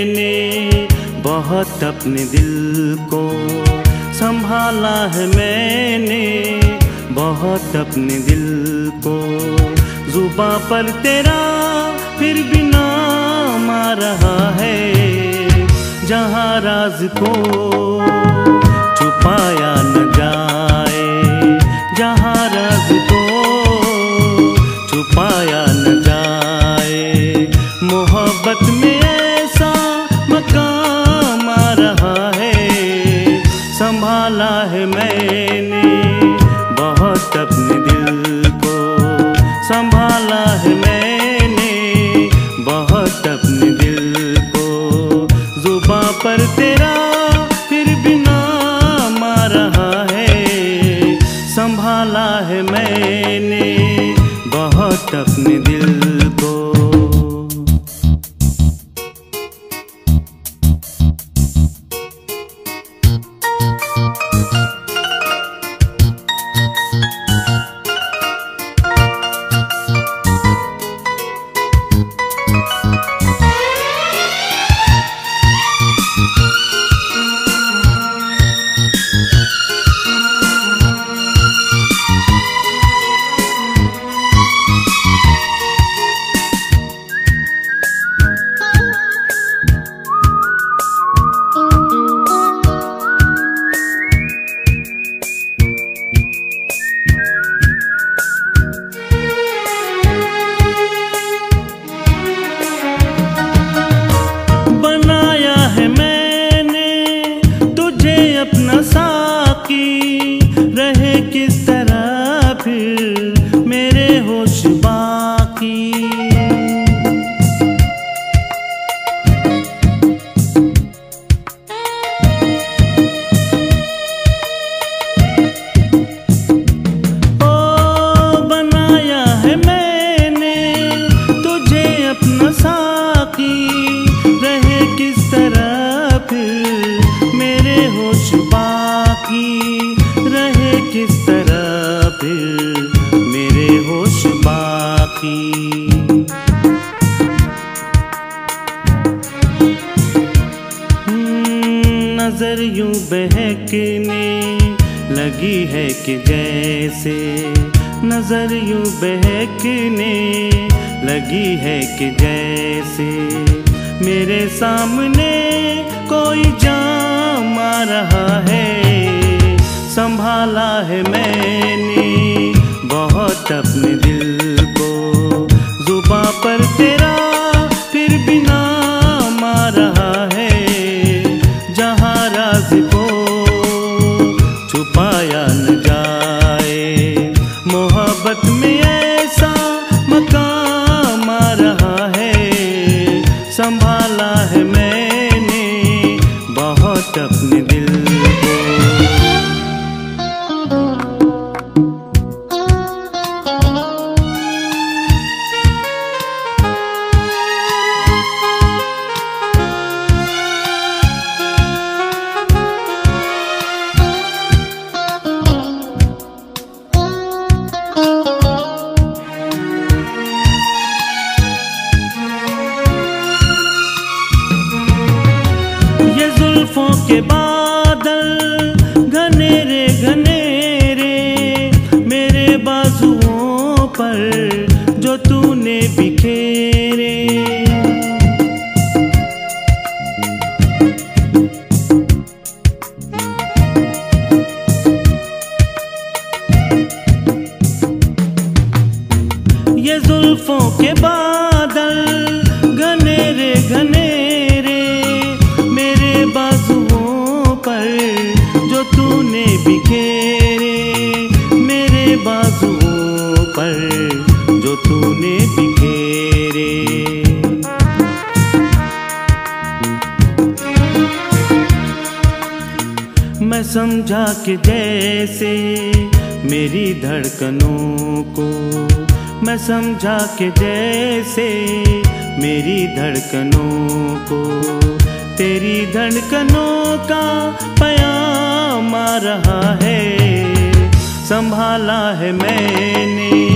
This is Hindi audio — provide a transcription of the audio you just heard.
मैंने बहुत अपने दिल को संभाला है मैंने बहुत अपने दिल को। जुबां पर तेरा फिर भी नाम आ रहा है, जहाँ राज को छुपाया न जाए, जहाँ राज को छुपाया न जाए। मोहब्बत में ऐसा मकाम आ रहा है, संभाला है मैंने बहुत अपने दिल को, संभाला है मैंने बहुत अपने दिल को। जुबां पर तेरा फिर भी नाम आ रहा है, संभाला है मैंने बहुत अपने दिल को। अपना साकी रहे किस तरह फिर मेरे होश बाकी। ओ बनाया है मैंने तुझे अपना साकी रहे किस तरह फिर मेरे होश बाकी, रहे किस तरह फिर मेरे होश बाकी। नजर यूं बहकने लगी है कि जैसे, नजर यूं बहकने लगी है कि जैसे मेरे सामने कोई जाम आ रहा है। संभाला है मैंने बहुत अपने दिल को, जुबां पर तेरा फिर भी नाम आ रहा है, जहाँ राज को छुपाया न जाए। मोहब्बत में ऐसा मकाम आ रहा है, संभाला है मैंने बहुत अपने दिल को। ये जुल्फों के बादल घनेरे घनेरे मेरे बाजुओं पर जो तूने बिखेरे। ये जुल्फों के बादल घनेरे घनेरे मेरे बाजुओं पर जो तूने बिखेरे, मेरे बाजुओं पर जो तूने बिखेरे। मैं समझा कि जैसे मेरी धड़कनों को, मैं समझा कि जैसे मेरी धड़कनों को तेरी धड़कनों का प्याम आ रहा है। संभाला है मैंने